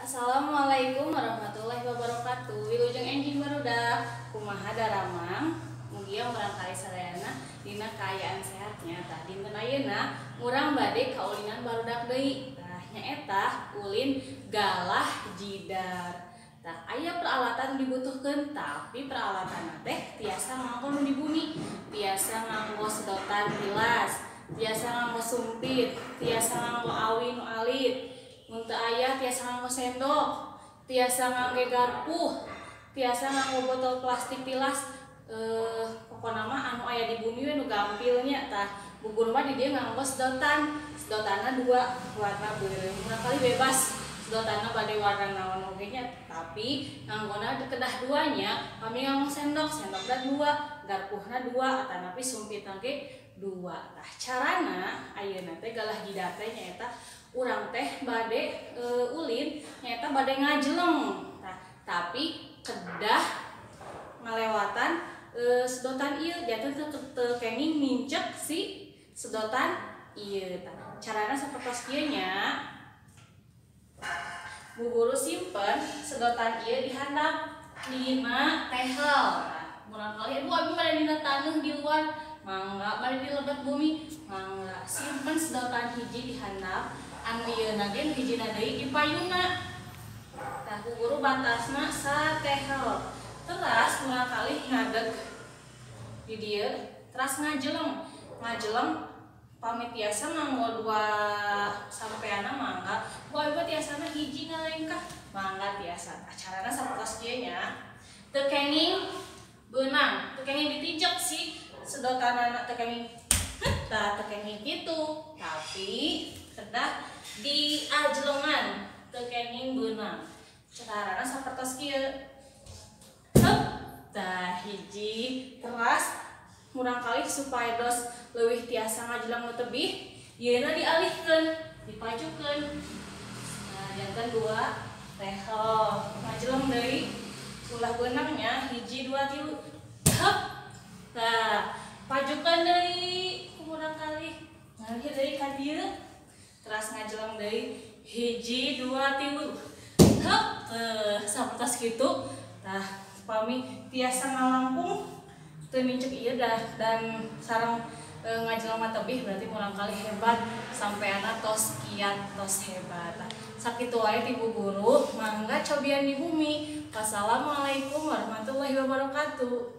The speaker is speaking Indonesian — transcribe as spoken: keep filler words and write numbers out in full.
Assalamualaikum warahmatullahi wabarakatuh. Wilujeng enjing barudak kumaha daramang mugia barangkali sadayana dina kaayaan sehatnya tah dinten ayeuna urang bade kaulinan barudak deui tah nyaeta ulin galah jidar. Tah aya peralatan dibutuhkeun tapi peralatan teh tiasa nganggo nu di bumi, tiasa nganggo sedotan tilas, tiasa nganggo sumpit, tiasa nganggo awi nu alit. Mun teu aya tiasa nganggo sendok, tiasa ngangge garpu, tiasa nganggo botol plastik tilas. Eh pokona mah anu aya di bumi we nu gampilnya tah bugur mah di dieu nganggo sedotan. Sedotanna dua warna beureum. Urang kali bebas sedotanna bade warna naon oge nya, tapi nganggona kedah duanya kami nganggo sendok, sendokna dua, garpuhna dua, atanapi sumpitna ge dua. Tah carana ayeuna teh galah jidar teh nyaeta urang teh bade e, ulin nyaeta bade ngajeleng nah, tapi kedah ngalewatan e, sedotan ieu jatuh teu kenging nincek si sedotan ieu tah carana sapertos kieu nya Bu Guru simpen sedotan ieu di handap dina tehel nah, murang kali Bu abi bade dina taneuh di luar mangga bade di lebat bumi mangga simpen sedotan hiji di handap anu ieuna ge hijina deui di payuna. Tah ku guru batasna satehel. Teras murang kali ngadeg di dieu, teras ngajeleng. Ngajeleng pami tiasa nganggo dua sampeana mangga. Boy buat tiasana hiji ngalengkah mangga tiasa. Acarana sapertos kieu nya. Teu kenging beunang, teu kenging ditijek si sedotanana teu kenging tah teu kenging kitu, tapi kedah di ajelengan teu kenging beunang. Carana sapertos kieu. Heup, tah hiji teras murang kali supaya dos leuwih tiasa ngajeleng nu tebih, ieuna dialihkeun, dipajukeun. Nah, janten dua tehel ngajeleng deui ulah beunangnya hiji dua tilu. Heup. Tah, pajukeun deui murang kali. Ngalih deui ka dieu. Teras ngajeleng deui hiji dua tilu. Heup, eh sapertos kitu. Tah pami tiasa ngalampung teu mincek ieu dah dan sareng e, ngajeleng mah tebih berarti murang kali hebat sampeana tos kiat tos hebat. Tah sakitu wae ti Bu Guru mangga cobian di bumi. Wassalamualaikum warahmatullahi wabarakatuh.